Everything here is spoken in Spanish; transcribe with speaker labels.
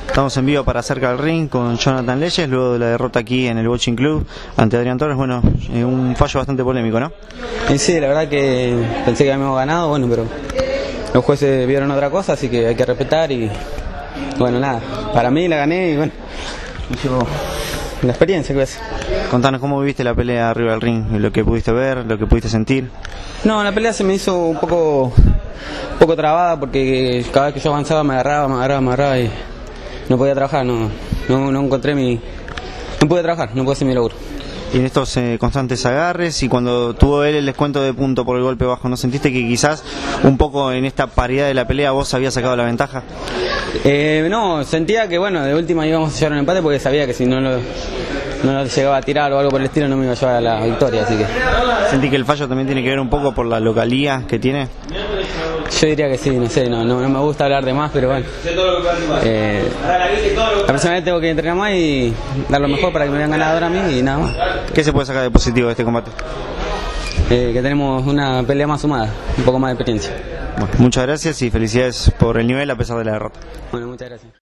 Speaker 1: Estamos en vivo para Cerca del Ring con Jonathan Leyes, luego de la derrota aquí en el Boxing Club ante Adrián Torres. Bueno, un fallo bastante polémico, ¿no?
Speaker 2: Sí, la verdad que pensé que habíamos ganado, bueno, pero los jueces vieron otra cosa, así que hay que respetar y bueno, nada, para mí la gané y bueno, yo, la experiencia que ves.
Speaker 1: Contanos cómo viviste la pelea arriba del ring, lo que pudiste ver, lo que pudiste sentir.
Speaker 2: No, la pelea se me hizo un poco trabada porque cada vez que yo avanzaba me agarraba y no podía trabajar, no encontré no pude trabajar, no pude hacer mi logro.
Speaker 1: Y en estos constantes agarres, y cuando tuvo él el descuento de punto por el golpe bajo, ¿no sentiste que quizás un poco en esta paridad de la pelea vos habías sacado la ventaja?
Speaker 2: No, sentía que bueno, de última íbamos a llevar un empate porque sabía que si no lo llegaba a tirar o algo por el estilo no me iba a llevar a la victoria, así que...
Speaker 1: ¿Sentí que el fallo también tiene que ver un poco por la localía que tiene?
Speaker 2: Yo diría que sí, no sé, no me gusta hablar de más, pero bueno. La próxima vez tengo que entrenar más y dar lo mejor para que me vean ganador a mí y nada más.
Speaker 1: ¿Qué se puede sacar de positivo de este combate?
Speaker 2: Que tenemos una pelea más sumada, un poco más de experiencia.
Speaker 1: Bueno, muchas gracias y felicidades por el nivel a pesar de la derrota.
Speaker 2: Bueno, muchas gracias.